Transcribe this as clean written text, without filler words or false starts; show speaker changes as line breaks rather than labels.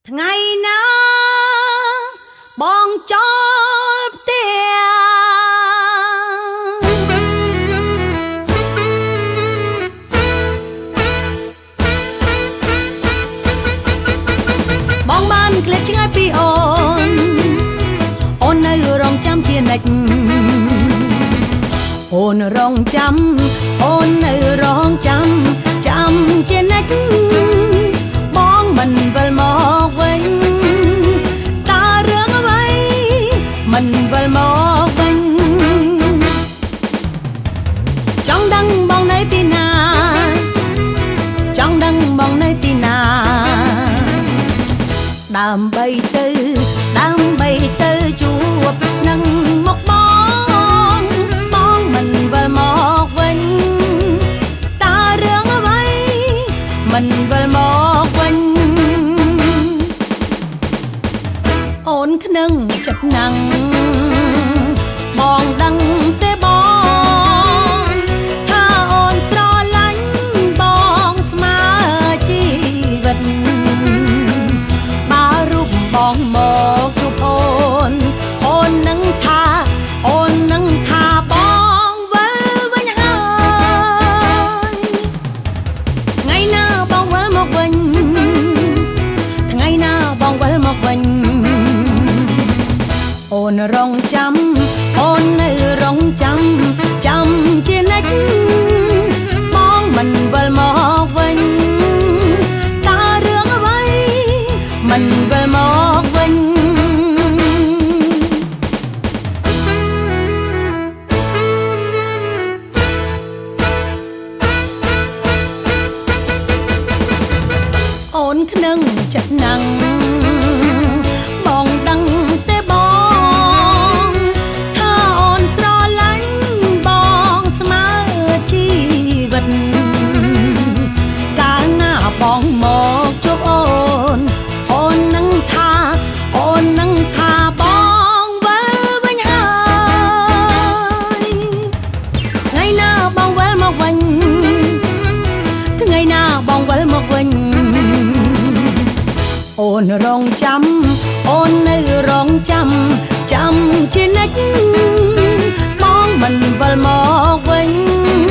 ថ្ងៃណាបងចូលផ្ទះបងបានឃ្លាតឆ្ងាយពីអូននៅរងចាំជានិច្ចអូនរងចាំអូននៅរងចាំជានិច្ចបងមិនវិលមកវិញតើរឿងអ្វីមិនវិលមកវិញចង់ដឹងបងនៅទីណាចង់ដឹងបងនៅទីណាដើម្បីទៅជួបនឹងមកបងមិនវិលមកវិញតើរឿងអ្វីមិនវិលមកវិញអូនខ្នឹងចិត្តណាំងបងដឹងទេបងថាអូនស្រឡាញ់បងស្មើជីវិតបើរូបបងមកជួបអូននឹងថាបងវិលវិញហើយថ្ងៃណាបងវិលមកវិញថ្ងៃណាបងវិលមកវិញអូនរងចាំអូននៅរងចាំជានិច្ចបងមិនវិលមកវិញតើរឿងអ្វីមិនវិលមកវិញអូនខ្នឹងចិត្តណាំងបងដឹងទេបងថាអូនស្រឡាញ់បងស្មើជីវិតកាលណាបងមកជួបអូននឹងថាបងវិលវិញហើយថ្ងៃណាបងវិលមកវិញថ្ងៃណាបងវិលមកវិញអូនរងចាំអូននៅរងចាំជានិច្ចបងមិនវិលមកវិញ